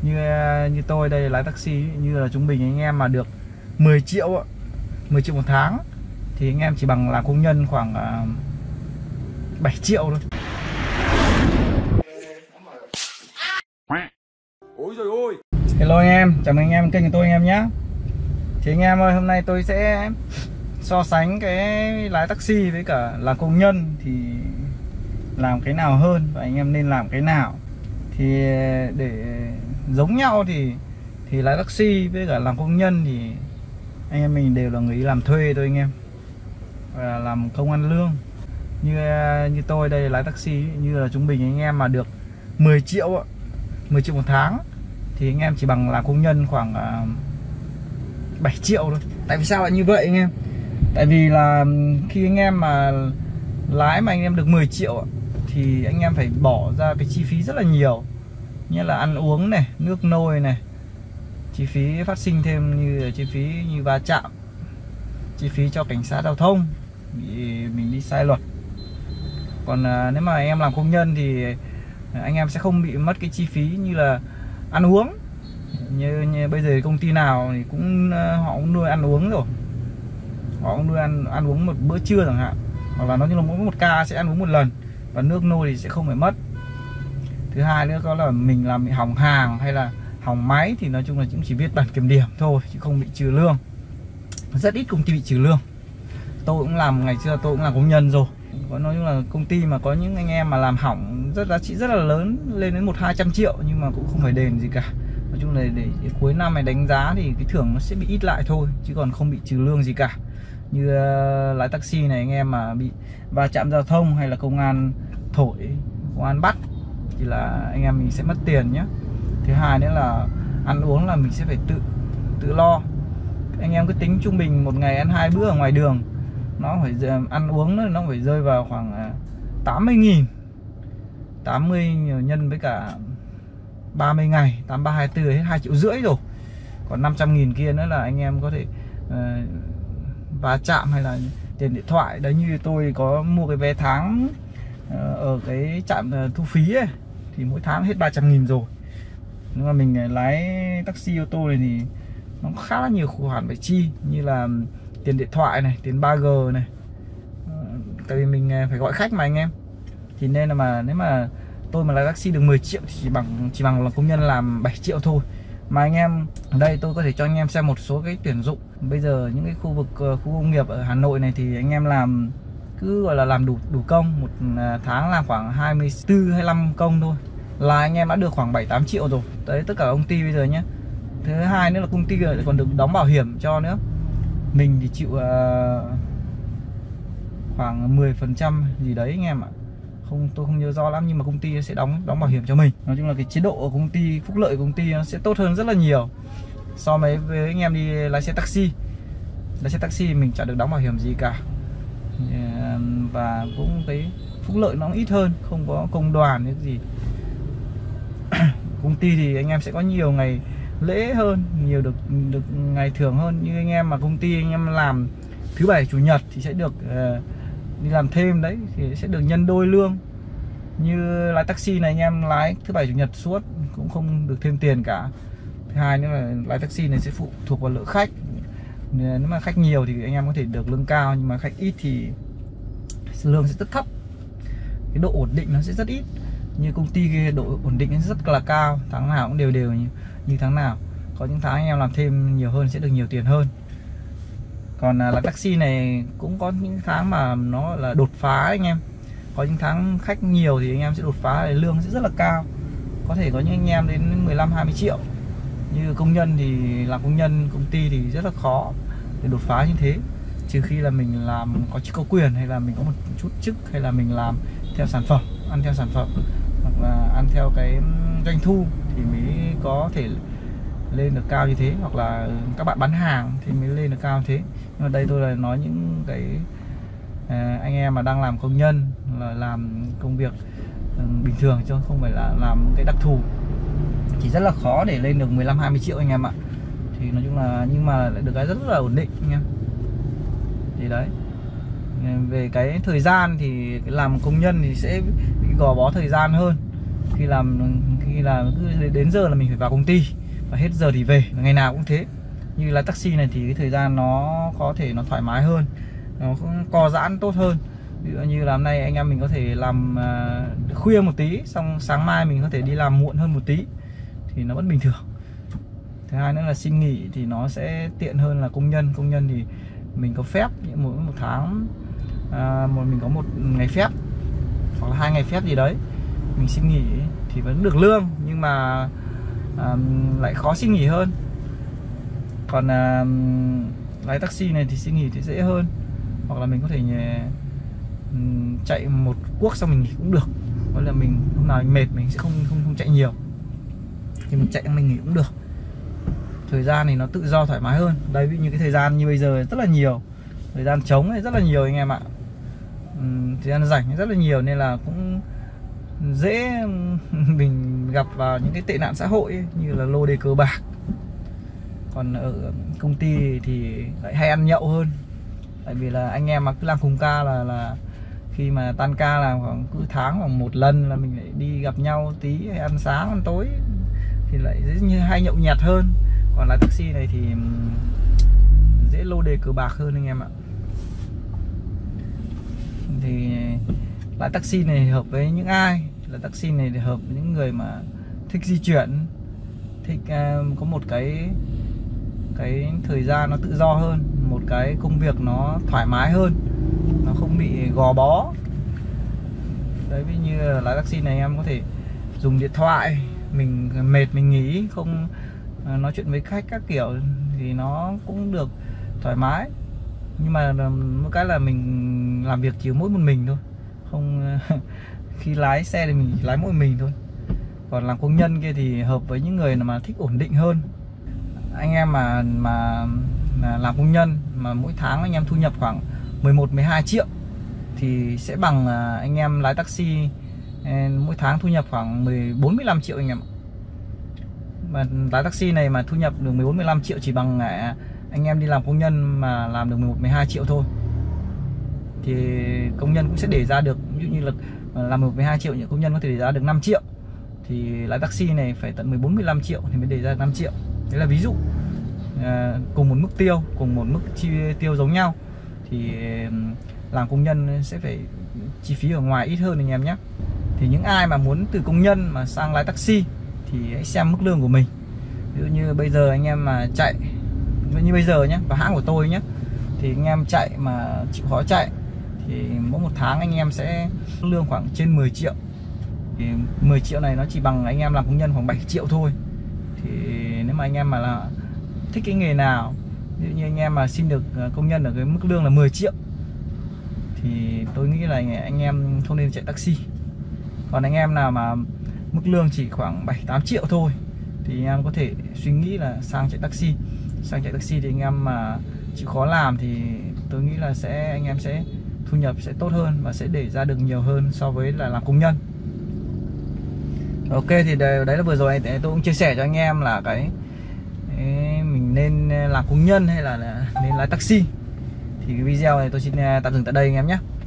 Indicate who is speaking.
Speaker 1: Như tôi đây lái taxi, như là trung bình anh em mà được 10 triệu 10 triệu một tháng thì anh em chỉ bằng làm công nhân khoảng 7 triệu thôi.
Speaker 2: Ôi trời ơi.
Speaker 1: Hello anh em, chào mừng anh em kênh của tôi anh em nhé. Thì anh em ơi, hôm nay tôi sẽ so sánh cái lái taxi với cả làm công nhân thì làm cái nào hơn và anh em nên làm cái nào. Thì để giống nhau thì lái taxi với cả làm công nhân thì anh em mình đều là người đi làm thuê thôi anh em, và làm công ăn lương. Như tôi đây lái taxi, như là trung bình anh em mà được 10 triệu 10 triệu một tháng thì anh em chỉ bằng làm công nhân khoảng 7 triệu thôi. Tại vì sao lại như vậy anh em? Tại vì là khi anh em mà lái mà anh em được 10 triệu thì anh em phải bỏ ra cái chi phí rất là nhiều, như là ăn uống này, nước nôi này, chi phí phát sinh thêm như chi phí như va chạm, chi phí cho cảnh sát giao thông mình đi sai luật. Còn nếu mà anh em làm công nhân thì anh em sẽ không bị mất cái chi phí như là ăn uống. Như bây giờ công ty nào thì cũng họ cũng nuôi ăn uống rồi, họ cũng nuôi ăn uống một bữa trưa chẳng hạn, hoặc là nói như là mỗi một ca sẽ ăn uống một lần, và nước nôi thì sẽ không phải mất. Thứ hai nữa có là mình làm bị hỏng hàng hay là hỏng máy thì nói chung là cũng chỉ viết bản kiểm điểm thôi chứ không bị trừ lương. Rất ít công ty bị trừ lương. Tôi cũng làm, ngày xưa tôi cũng làm công nhân rồi, có nói chung là công ty mà có những anh em mà làm hỏng rất giá trị rất là lớn, lên đến 100-200 triệu nhưng mà cũng không phải đền gì cả. Nói chung là để cuối năm này đánh giá thì cái thưởng nó sẽ bị ít lại thôi, chứ còn không bị trừ lương gì cả. Như lái taxi này anh em mà bị va chạm giao thông hay là công an thổi, công an bắt thì là anh em mình sẽ mất tiền nhé. Thứ hai nữa là ăn uống là mình sẽ phải tự lo. Anh em cứ tính trung bình một ngày ăn 2 bữa ở ngoài đường, nó phải ăn uống nó phải rơi vào khoảng 80.000, 80 nhân với cả 30 ngày, 83 24 hết 2,5 triệu rồi. Còn 500.000 kia nữa là anh em có thể va chạm hay là tiền điện thoại. Đấy, như tôi có mua cái vé tháng ở cái trạm thu phí ấy, thì mỗi tháng hết 300.000 rồi. Nhưng mà mình lái taxi ô tô này thì nó khá là nhiều khoản phải chi, như là tiền điện thoại này, tiền 3G này. Tại vì mình phải gọi khách mà anh em. Thì nên là nếu mà tôi mà lái taxi được 10 triệu thì chỉ bằng là công nhân làm 7 triệu thôi. Mà anh em ở đây tôi có thể cho anh em xem một số cái tuyển dụng. Bây giờ những cái khu vực khu công nghiệp ở Hà Nội này thì anh em làm cứ gọi là làm đủ công, một tháng làm khoảng 24-25 công thôi là anh em đã được khoảng 7-8 triệu rồi. Đấy, tất cả công ty bây giờ nhé. Thứ hai nữa là công ty còn được đóng bảo hiểm cho nữa. Mình thì chịu khoảng 10% gì đấy anh em ạ. Tôi không nhớ rõ lắm, nhưng mà công ty sẽ đóng bảo hiểm cho mình. Nói chung là cái chế độ của công ty, phúc lợi của công ty nó sẽ tốt hơn rất là nhiều so với anh em đi lái xe taxi. Lái xe taxi mình chả được đóng bảo hiểm gì cả, và cũng cái phúc lợi nó ít hơn, không có công đoàn hay gì. Công ty thì anh em sẽ có nhiều ngày lễ hơn, nhiều được ngày thưởng hơn. Như anh em mà công ty anh em làm thứ bảy chủ nhật thì sẽ được đi làm thêm, đấy thì sẽ được nhân đôi lương. Như lái taxi này anh em lái thứ bảy chủ nhật suốt cũng không được thêm tiền cả. Thứ hai nữa là lái taxi này sẽ phụ thuộc vào lượng khách. Nếu mà khách nhiều thì anh em có thể được lương cao, nhưng mà khách ít thì lương sẽ rất thấp, cái độ ổn định nó sẽ rất ít. Như công ty kia độ ổn định rất là cao, tháng nào cũng đều như tháng nào. Có những tháng anh em làm thêm nhiều hơn sẽ được nhiều tiền hơn. Còn là taxi này cũng có những tháng mà nó là đột phá anh em. Có những tháng khách nhiều thì anh em sẽ đột phá, lương sẽ rất là cao. Có thể có những anh em đến 15-20 triệu. Như công nhân thì làm công nhân công ty thì rất là khó để đột phá như thế. Trừ khi là mình làm có chức có quyền, hay là mình có một chút chức, hay là mình làm theo sản phẩm, ăn theo sản phẩm, hoặc là ăn theo cái doanh thu thì mới có thể lên được cao như thế. Hoặc là các bạn bán hàng thì mới lên được cao như thế. Nhưng mà đây tôi là nói những cái anh em mà đang làm công nhân, là làm công việc bình thường chứ không phải là làm cái đặc thù, thì rất là khó để lên được 15-20 triệu anh em ạ. Thì nói chung là, nhưng mà lại được cái rất là ổn định anh em. Thì đấy, về cái thời gian thì làm công nhân thì sẽ bị gò bó thời gian hơn. Khi Khi là cứ đến giờ là mình phải vào công ty và hết giờ thì về, ngày nào cũng thế. Như lái taxi này thì cái thời gian nó có thể nó thoải mái hơn, nó cũng co giãn tốt hơn. Ví dụ như là hôm nay anh em mình có thể làm khuya một tí, xong sáng mai mình có thể đi làm muộn hơn một tí thì nó vẫn bình thường. Thứ hai nữa là xin nghỉ thì nó sẽ tiện hơn là công nhân. Công nhân thì mình có phép mỗi một tháng mình có một ngày phép hoặc là 2 ngày phép gì đấy, mình xin nghỉ thì vẫn được lương, nhưng mà lại khó xin nghỉ hơn. Còn lái taxi này thì xin nghỉ thì dễ hơn, hoặc là mình có thể chạy một cuốc xong mình nghỉ cũng được. Hoặc là mình hôm nào mình mệt mình sẽ không chạy nhiều thì mình chạy mình nghỉ cũng được. Thời gian thì nó tự do thoải mái hơn. Đây ví dụ như cái thời gian như bây giờ rất là nhiều, thời gian trống này rất là nhiều anh em ạ. Thời gian rảnh rất là nhiều nên là cũng dễ mình gặp vào những cái tệ nạn xã hội ấy, như là lô đề cờ bạc. Còn ở công ty thì lại hay ăn nhậu hơn. Tại vì là anh em mà cứ làm cùng ca là khi mà tan ca là khoảng cứ tháng khoảng một lần là mình lại đi gặp nhau tí, hay ăn sáng ăn tối thì lại dễ như hay nhậu nhẹt hơn. Còn lái taxi này thì dễ lô đề cờ bạc hơn anh em ạ. Thì lái taxi này hợp với những ai? Là taxi này thì hợp với những người mà thích di chuyển, thích có một cái thời gian nó tự do hơn, một cái công việc nó thoải mái hơn, nó không bị gò bó. Đấy, ví như là lái taxi này em có thể dùng điện thoại, mình mệt mình nghỉ, không nói chuyện với khách các kiểu thì nó cũng được thoải mái. Nhưng mà một cái là mình làm việc chỉ mỗi một mình thôi, không khi lái xe thì mình chỉ lái mỗi mình thôi. Còn làm công nhân kia thì hợp với những người mà thích ổn định hơn. Anh em mà làm công nhân mà mỗi tháng anh em thu nhập khoảng 11-12 triệu thì sẽ bằng anh em lái taxi mỗi tháng thu nhập khoảng 14-15 triệu anh em. Mà lái taxi này mà thu nhập được 14-15 triệu chỉ bằng anh em đi làm công nhân mà làm được 11-12 triệu thôi. Thì công nhân cũng sẽ để ra được, ví dụ như là làm 11-12 triệu, những công nhân có thể để ra được 5 triệu. Thì lái taxi này phải tận 14-15 triệu thì mới để ra 5 triệu. Đấy là ví dụ. Cùng một mức tiêu, cùng một mức chi tiêu giống nhau thì làm công nhân sẽ phải chi phí ở ngoài ít hơn anh em nhé. Thì những ai mà muốn từ công nhân mà sang lái taxi thì hãy xem mức lương của mình. Ví dụ như bây giờ anh em mà chạy như bây giờ nhé, và hãng của tôi nhé, thì anh em chạy mà chịu khó chạy thì mỗi một tháng anh em sẽ lương khoảng trên 10 triệu. Thì 10 triệu này nó chỉ bằng anh em làm công nhân khoảng 7 triệu thôi. Thì nếu mà anh em mà là thích cái nghề nào, ví dụ như anh em mà xin được công nhân ở cái mức lương là 10 triệu thì tôi nghĩ là anh em không nên chạy taxi. Còn anh em nào mà mức lương chỉ khoảng 7-8 triệu thôi thì anh em có thể suy nghĩ là sang chạy taxi. Sang chạy taxi thì anh em mà chịu khó làm thì tôi nghĩ là anh em sẽ thu nhập sẽ tốt hơn và sẽ để ra được nhiều hơn so với là làm công nhân. Ok, thì đấy là vừa rồi tôi cũng chia sẻ cho anh em là mình nên làm công nhân hay là nên lái taxi. Thì cái video này tôi xin tạm dừng tại đây anh em nhé.